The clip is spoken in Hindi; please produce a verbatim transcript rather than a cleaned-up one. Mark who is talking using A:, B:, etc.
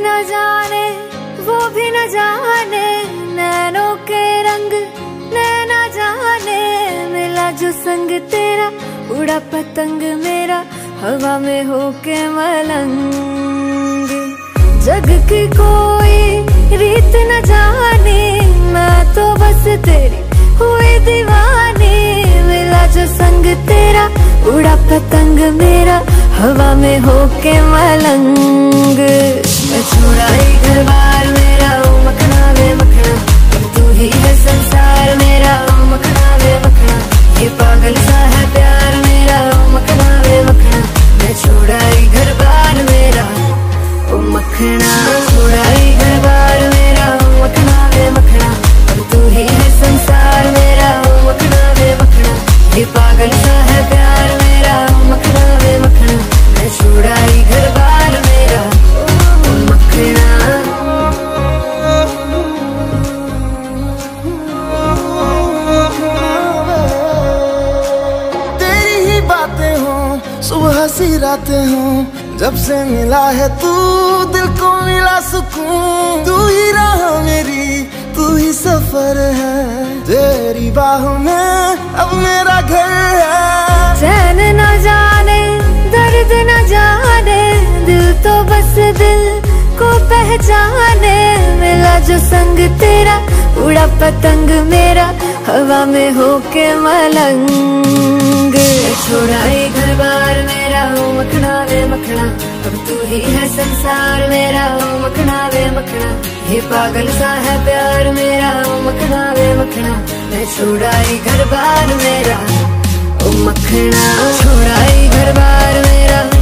A: न जाने वो भी न जाने, नैनों के रंग नैना जाने। मिला जो संग तेरा उड़ा पतंग मेरा, हवा में होके मलंग। जग की कोई रीत न जाने, मैं तो बस तेरी हुई दीवानी। मिला जो संग तेरा उड़ा पतंग मेरा, हवा में होके मलंग। मैं छोड़ा ही घर बार मेरा, ओ मखना वे मखना, तू ही है संसार मेरा, ओ मखना वे मखना। ये पागल सा है प्यार मेरा, ओ मखना वे मखना। मैं छोड़ा ही घर बार मेरा, ओ मखना। छोड़ा ही घर बार मेरा, ओ मखना वे मखना, तू ही है संसार मेरा, ओ मखना वे मखना। ये पागल सा है प्यार मेरा, ओ मखना वे मखना। मैं छोड़ा ही घर बार मेरा, ओ मखना।
B: तेरी ही बातें हों, सुबह सी रातें हों, जब से मिला है तू दिल को मिला सुकून। तू ही राह मेरी, तू ही सफर है, तेरी बाहों में अब मेरा घर है।
A: चैन न जाने दर्द न जाने, दिल तो बस दिल को पहचाने। मिला जो संग तेरा उड़ा पतंग मेरा, हवा में होके मलंग। छोड़ा ही घर बार मेरा, ओ मखना वे मखना, अब तू ही है संसार मेरा, ओ मखना वे मखना। ये पागल सा है प्यार मेरा, ओ मखना वे मखना। मैं छोड़ा ही घर बार मेरा, ओ मखना। छोड़ा ही घर बार मेरा,